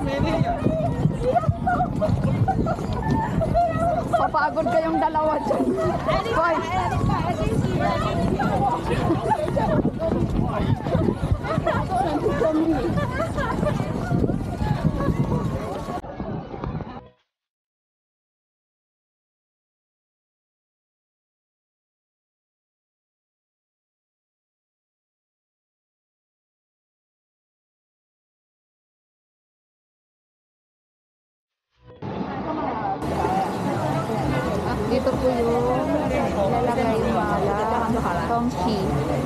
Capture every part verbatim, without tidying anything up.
Papagod kayong dalawa dyan. Hoy! Dito po yung lalagay mga tongki.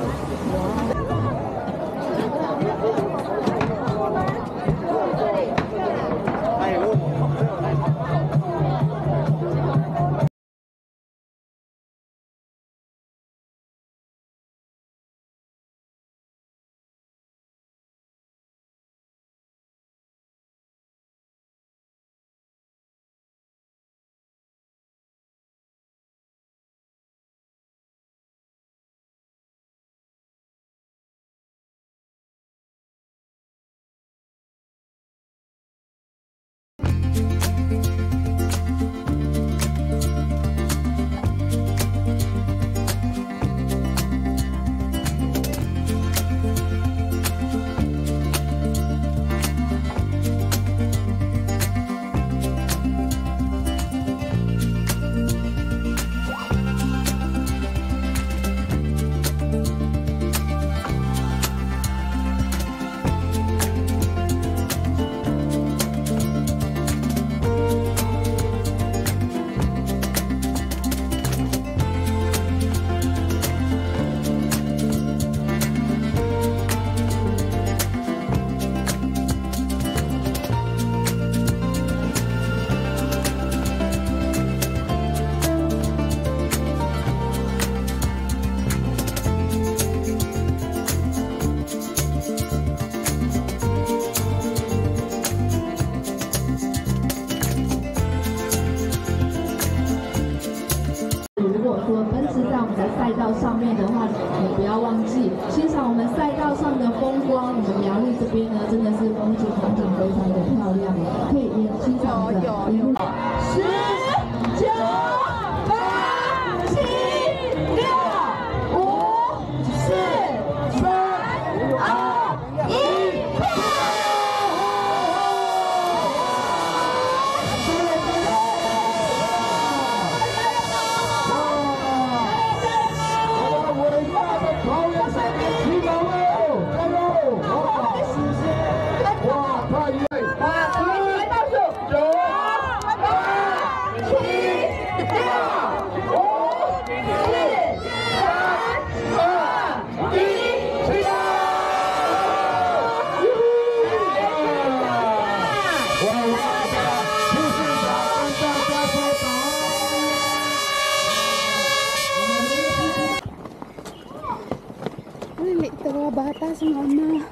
Bata si mama.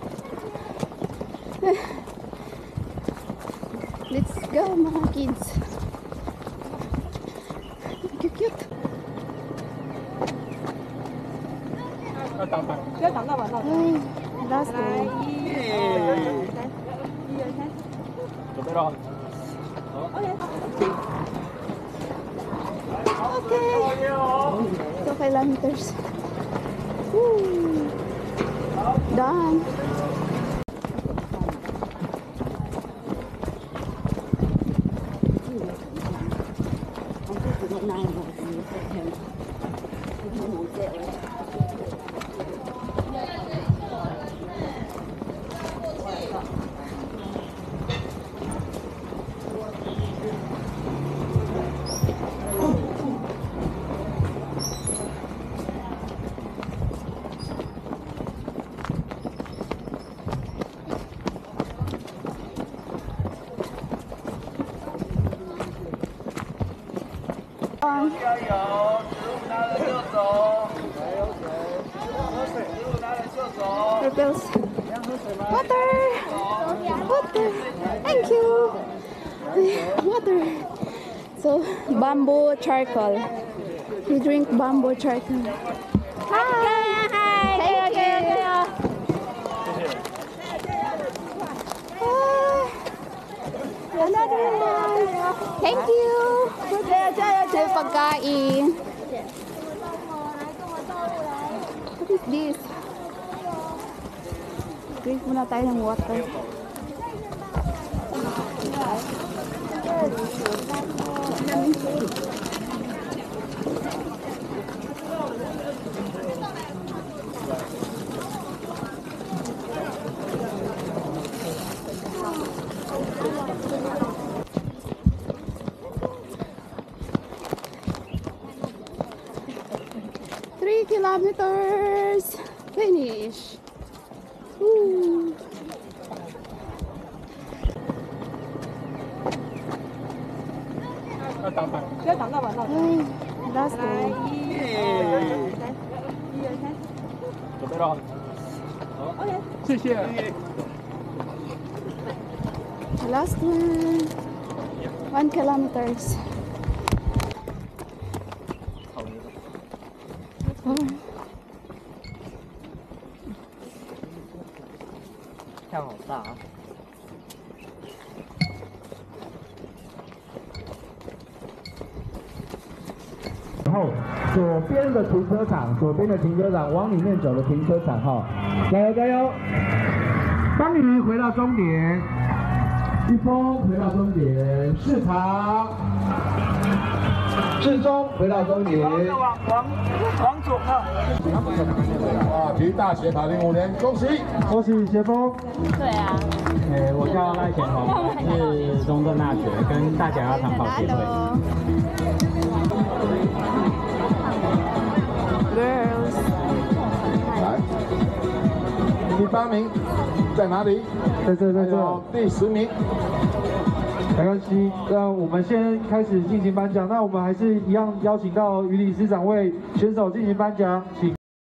Let's go mga kids. Cute cute. Ay, last one. Okay. two kilometers. Woo. Done. Purples. Water! Water! Thank you! Water! So, bamboo charcoal. We drink bamboo charcoal. Hi! Hi! Thank you! Ah. Another one. Thank you. May pagkain. What is this? Drink muna tayo ng water. Three kilometers. Finish. Woo. Ay, last one. 准备了。OK， 谢谢。 Last one. One kilometers. Oh. 太好大啊！ 然后左边的停车场，左边的停车场往里面走的停车场哈，加油加油！方宇回到终点，一峰回到终点，市场，志忠回到终点。 往往往左啊！ 哇，体育大学跑龄五年，恭喜恭喜协峰。 对啊。 呃，我叫赖贤宏，是中正大学跟大甲长跑协会。 Girls， 来，第八名在哪里？在这，在这。第十名，没关系。那我们先开始进行颁奖。那我们还是一样邀请到于理事长为选手进行颁奖，请。